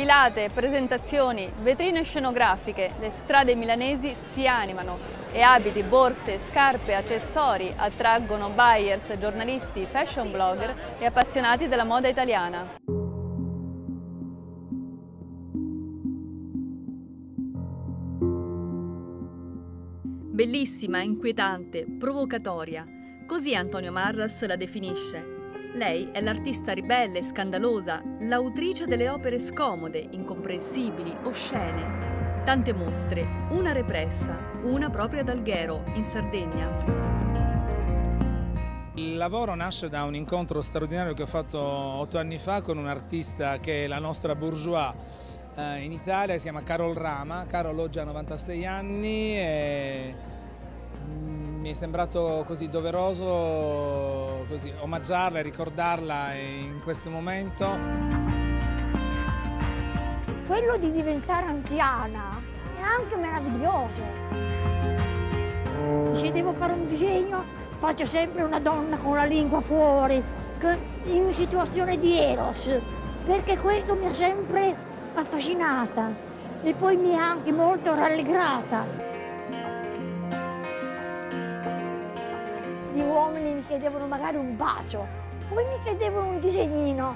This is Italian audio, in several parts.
Sfilate, presentazioni, vetrine scenografiche, le strade milanesi si animano e abiti, borse, scarpe, accessori attraggono buyers, giornalisti, fashion blogger e appassionati della moda italiana. Bellissima, inquietante, provocatoria. Così Antonio Marras la definisce. Lei è l'artista ribelle, scandalosa, l'autrice delle opere scomode, incomprensibili, oscene. Tante mostre, una repressa, una propria ad Alghero, in Sardegna. Il lavoro nasce da un incontro straordinario che ho fatto 8 anni fa con un artista che è la nostra bourgeois in Italia, si chiama Carol Rama. Carol oggi ha 96 anni e mi è sembrato così doveroso omaggiarla e ricordarla in questo momento. Quello di diventare anziana è anche meraviglioso. Se devo fare un disegno faccio sempre una donna con la lingua fuori, in situazione di Eros, perché questo mi ha sempre affascinata e poi mi ha anche molto rallegrata. Gli uomini mi chiedevano magari un bacio, poi mi chiedevano un disegnino.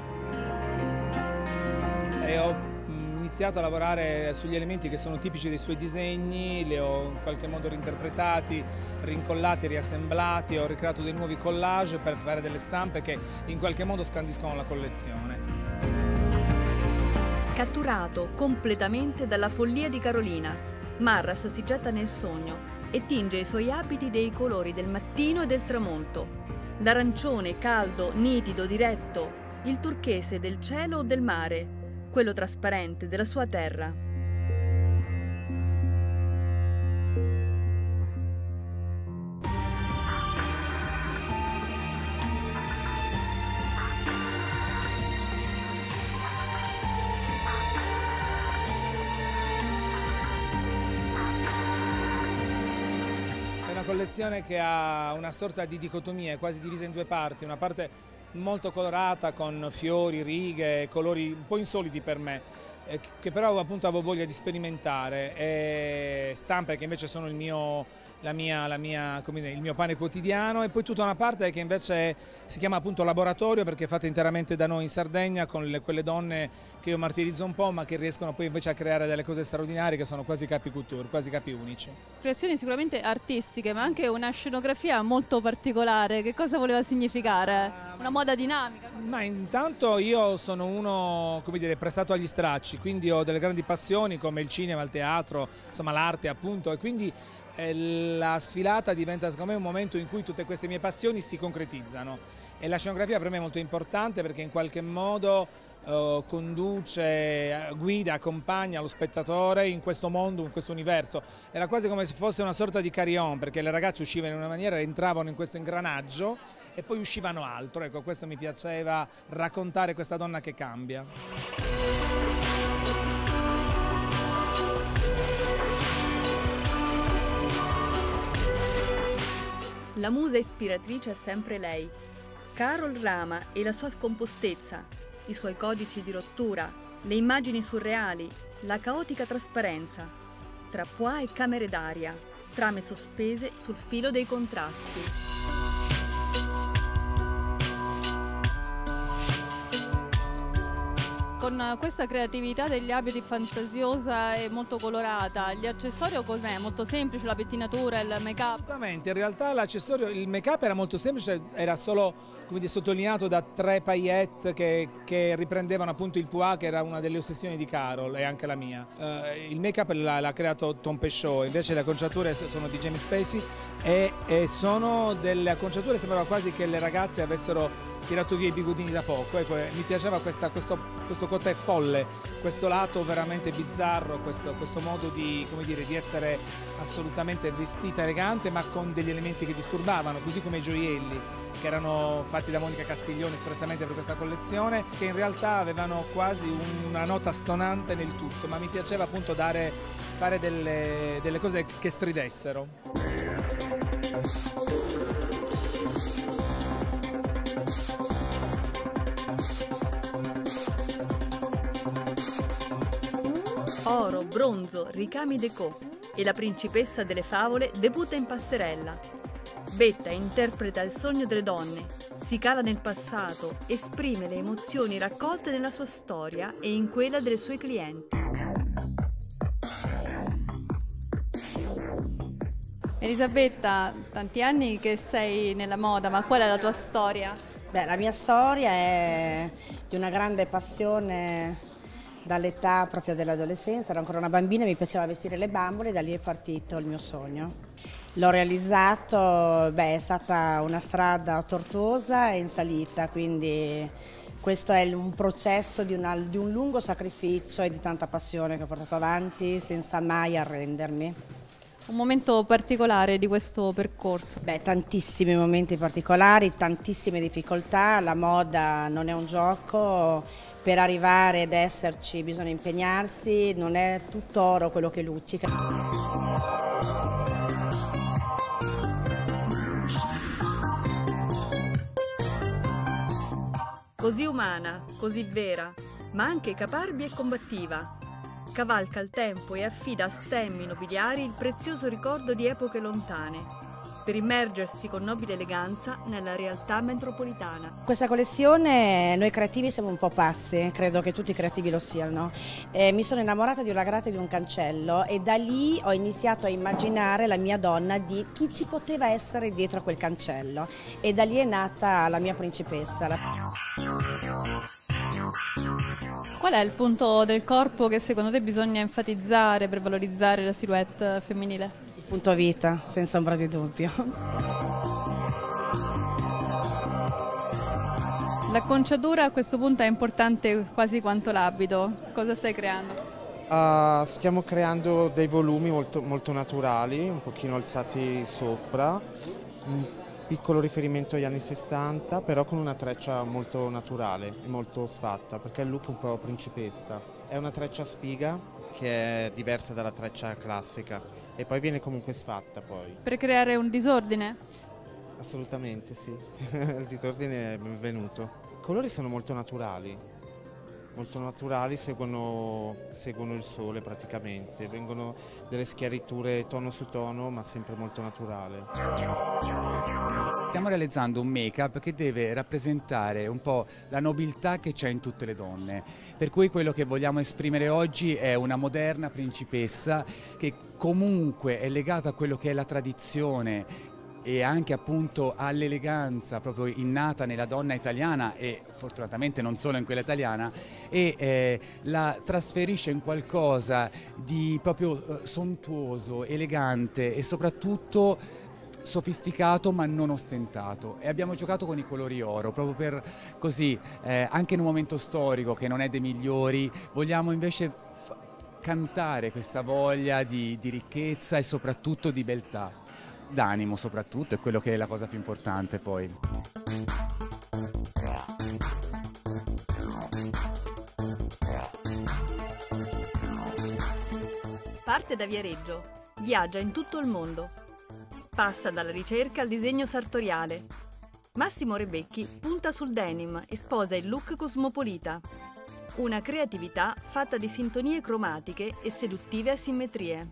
E ho iniziato a lavorare sugli elementi che sono tipici dei suoi disegni, li ho in qualche modo reinterpretati, rincollati, riassemblati, ho ricreato dei nuovi collage per fare delle stampe che in qualche modo scandiscono la collezione. Catturato completamente dalla follia di Carolina, Marras si getta nel sogno e tinge i suoi abiti dei colori del mattino e del tramonto. L'arancione caldo, nitido, diretto, il turchese del cielo o del mare, quello trasparente della sua terra. Una collezione che ha una sorta di dicotomia, quasi divisa in due parti, una parte molto colorata con fiori, righe, colori un po' insoliti per me, che però appunto avevo voglia di sperimentare, e stampe che invece sono il mio pane quotidiano, e poi tutta una parte che invece si chiama appunto laboratorio, perché è fatta interamente da noi in Sardegna con quelle donne che io martirizzo un po', ma che riescono poi invece a creare delle cose straordinarie che sono quasi capi couture, quasi capi unici. Creazioni sicuramente artistiche, ma anche una scenografia molto particolare. Che cosa voleva significare? Una moda dinamica? Ma intanto io sono uno, come dire, prestato agli stracci, quindi ho delle grandi passioni come il cinema, il teatro, insomma l'arte appunto, e quindi la sfilata diventa secondo me un momento in cui tutte queste mie passioni si concretizzano, e la scenografia per me è molto importante perché in qualche modo conduce, guida, accompagna lo spettatore in questo mondo, in questo universo. Era quasi come se fosse una sorta di carillon, perché le ragazze uscivano in una maniera, entravano in questo ingranaggio e poi uscivano altro. Ecco, questo mi piaceva, raccontare questa donna che cambia. La musa ispiratrice è sempre lei, Carol Rama, e la sua scompostezza, i suoi codici di rottura, le immagini surreali, la caotica trasparenza, tra pois e camere d'aria, trame sospese sul filo dei contrasti. Con questa creatività degli abiti fantasiosa e molto colorata, gli accessori com'è? Molto semplice, la pettinatura, il make-up? Assolutamente, in realtà l'accessorio, il make-up era molto semplice, era solo, come dire, sottolineato da 3 paillette che riprendevano appunto il pois, che era una delle ossessioni di Carol e anche la mia. Il make-up l'ha creato Tom Pesciot, invece le acconciature sono di James Spacey e sono delle acconciature, sembrava quasi che le ragazze avessero tirato via i bigodini da poco. Ecco, mi piaceva questo côté folle, questo lato veramente bizzarro, questo modo di, come dire, di essere assolutamente vestita elegante ma con degli elementi che disturbavano, così come i gioielli che erano fatti da Monica Castiglione espressamente per questa collezione, che in realtà avevano quasi una nota stonante nel tutto, ma mi piaceva appunto fare delle cose che stridessero. Oro, bronzo, ricami déco e la principessa delle favole debutta in passerella. Betta interpreta il sogno delle donne, si cala nel passato, esprime le emozioni raccolte nella sua storia e in quella delle sue clienti. Elisabetta, tanti anni che sei nella moda, ma qual è la tua storia? Beh, la mia storia è di una grande passione dall'età proprio dell'adolescenza. Ero ancora una bambina, mi piaceva vestire le bambole e da lì è partito il mio sogno. L'ho realizzato, è stata una strada tortuosa e in salita, quindi questo è un processo di un lungo sacrificio e di tanta passione che ho portato avanti senza mai arrendermi. Un momento particolare di questo percorso? Tantissimi momenti particolari, tantissime difficoltà, la moda non è un gioco, per arrivare ad esserci bisogna impegnarsi, non è tutto oro quello che luccica. Così umana, così vera, ma anche caparbia e combattiva. Cavalca il tempo e affida a stemmi nobiliari il prezioso ricordo di epoche lontane, per immergersi con nobile eleganza nella realtà metropolitana. Questa collezione, noi creativi siamo un po' pazzi, credo che tutti i creativi lo siano. Mi sono innamorata di una grata e di un cancello e da lì ho iniziato a immaginare la mia donna di chi ci poteva essere dietro a quel cancello e da lì è nata la mia principessa. Qual è il punto del corpo che secondo te bisogna enfatizzare per valorizzare la silhouette femminile? Il punto vita, senza ombra di dubbio. L'acconciatura a questo punto è importante quasi quanto l'abito. Cosa stai creando? Stiamo creando dei volumi molto naturali, un pochino alzati sopra, un piccolo riferimento agli anni 60, però con una treccia molto naturale, molto sfatta, perché il look è un po' principessa. È una treccia a spiga che è diversa dalla treccia classica e poi viene comunque sfatta poi. Per creare un disordine? Assolutamente sì, il disordine è benvenuto. I colori sono molto naturali, seguono il sole praticamente, vengono delle schiariture tono su tono ma sempre molto naturale. Stiamo realizzando un make-up che deve rappresentare un po' la nobiltà che c'è in tutte le donne, per cui quello che vogliamo esprimere oggi è una moderna principessa che comunque è legata a quello che è la tradizione e anche appunto all'eleganza proprio innata nella donna italiana e fortunatamente non solo in quella italiana e la trasferisce in qualcosa di proprio sontuoso, elegante e soprattutto sofisticato ma non ostentato e abbiamo giocato con i colori oro proprio per così anche in un momento storico che non è dei migliori vogliamo invece cantare questa voglia di ricchezza e soprattutto di beltà. D'animo soprattutto, è quello che è la cosa più importante poi. Parte da Viareggio, viaggia in tutto il mondo. Passa dalla ricerca al disegno sartoriale. Massimo Rebecchi punta sul denim e sposa il look cosmopolita. Una creatività fatta di sintonie cromatiche e seduttive asimmetrie.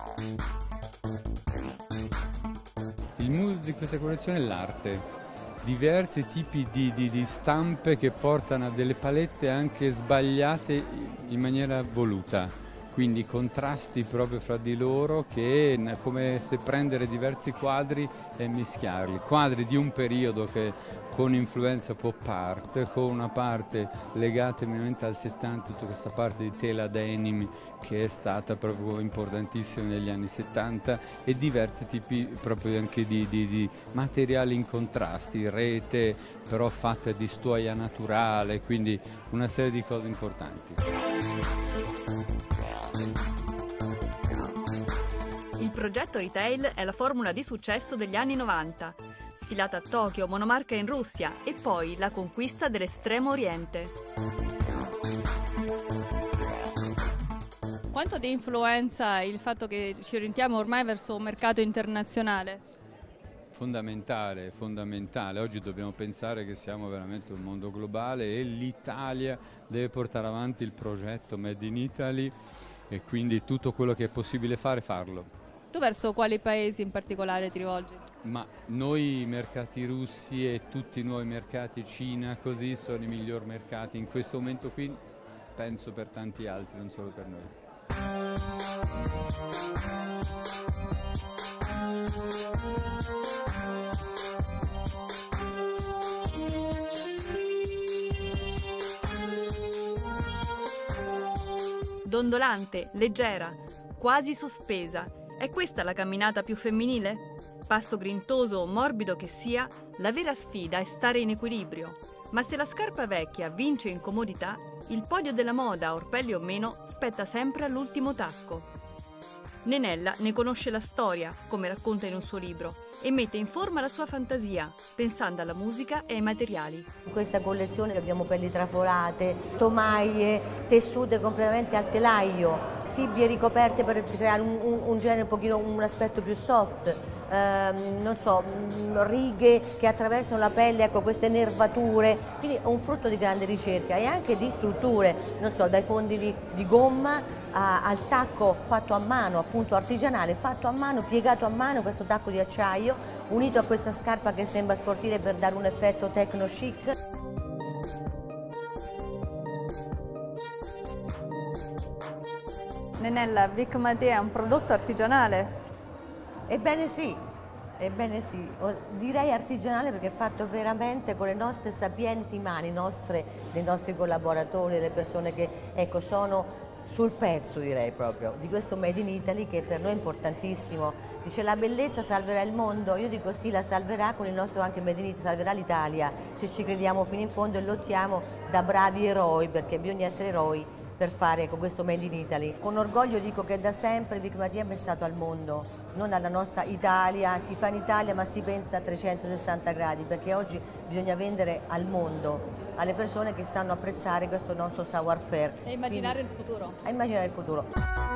Il mood di questa collezione è l'arte, diversi tipi di stampe che portano a delle palette anche sbagliate in maniera voluta, quindi contrasti proprio fra di loro che è come se prendere diversi quadri e mischiarli, quadri di un periodo che con influenza pop art, con una parte legata eminentemente al 70, tutta questa parte di tela denim che è stata proprio importantissima negli anni 70 e diversi tipi proprio anche di materiali in contrasti, rete però fatta di stuoia naturale, quindi una serie di cose importanti. Il progetto retail è la formula di successo degli anni 90. Sfilata a Tokyo, monomarca in Russia e poi la conquista dell'Estremo Oriente. Quanto ti influenza il fatto che ci orientiamo ormai verso un mercato internazionale? Fondamentale, fondamentale. Oggi dobbiamo pensare che siamo veramente un mondo globale e l'Italia deve portare avanti il progetto Made in Italy e quindi tutto quello che è possibile fare, farlo. Tu verso quali paesi in particolare ti rivolgi? Ma noi i mercati russi e tutti i nuovi mercati, Cina, così sono i miglior mercati in questo momento qui, penso per tanti altri, non solo per noi. Dondolante, leggera, quasi sospesa. È questa la camminata più femminile? Passo grintoso o morbido che sia, la vera sfida è stare in equilibrio. Ma se la scarpa vecchia vince in comodità, il podio della moda, orpelli o meno, spetta sempre all'ultimo tacco. Nenella ne conosce la storia, come racconta in un suo libro, e mette in forma la sua fantasia, pensando alla musica e ai materiali. In questa collezione abbiamo pelli trafolate, tomaie, tessute completamente al telaio, fibbie ricoperte per creare un genere un pochino, un aspetto più soft, non so, righe che attraversano la pelle, ecco, queste nervature, quindi è un frutto di grande ricerca e anche di strutture, non so, dai fondi di gomma al tacco fatto a mano, appunto artigianale, fatto a mano, piegato a mano, questo tacco di acciaio, unito a questa scarpa che sembra sportive per dare un effetto techno chic. Nenella, Vic Matè è un prodotto artigianale? Ebbene sì, direi artigianale perché è fatto veramente con le nostre sapienti mani, dei nostri collaboratori, le persone che ecco, sono sul pezzo, direi proprio, di questo Made in Italy che per noi è importantissimo. Dice la bellezza salverà il mondo, io dico sì, la salverà con il nostro anche Made in Italy, salverà l'Italia, se ci crediamo fino in fondo e lottiamo da bravi eroi, perché bisogna essere eroi per fare con questo Made in Italy. Con orgoglio dico che da sempre Vic Matè ha pensato al mondo, non alla nostra Italia, si fa in Italia ma si pensa a 360 gradi, perché oggi bisogna vendere al mondo, alle persone che sanno apprezzare questo nostro savoir-faire. E immaginare il futuro. A immaginare il futuro.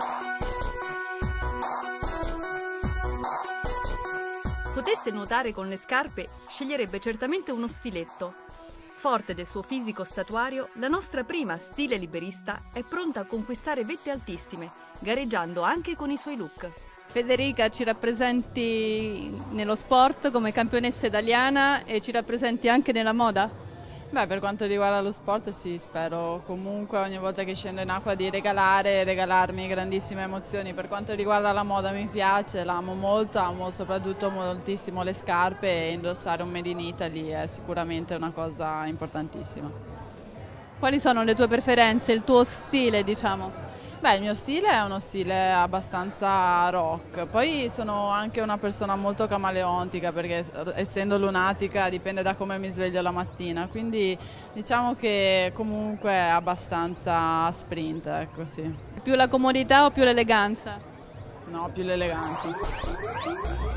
Potesse nuotare con le scarpe, sceglierebbe certamente uno stiletto. Forte del suo fisico statuario, la nostra prima stile liberista è pronta a conquistare vette altissime, gareggiando anche con i suoi look. Federica, ci rappresenti nello sport come campionessa italiana e ci rappresenti anche nella moda? Beh, per quanto riguarda lo sport sì, spero comunque ogni volta che scendo in acqua di regalarmi grandissime emozioni. Per quanto riguarda la moda mi piace, l'amo molto, amo soprattutto moltissimo le scarpe e indossare un Made in Italy è sicuramente una cosa importantissima. Quali sono le tue preferenze, il tuo stile, diciamo? Beh, il mio stile è uno stile abbastanza rock, poi sono anche una persona molto camaleontica perché essendo lunatica dipende da come mi sveglio la mattina, quindi diciamo che comunque è abbastanza sprint, ecco sì. Più la comodità o più l'eleganza? No, più l'eleganza.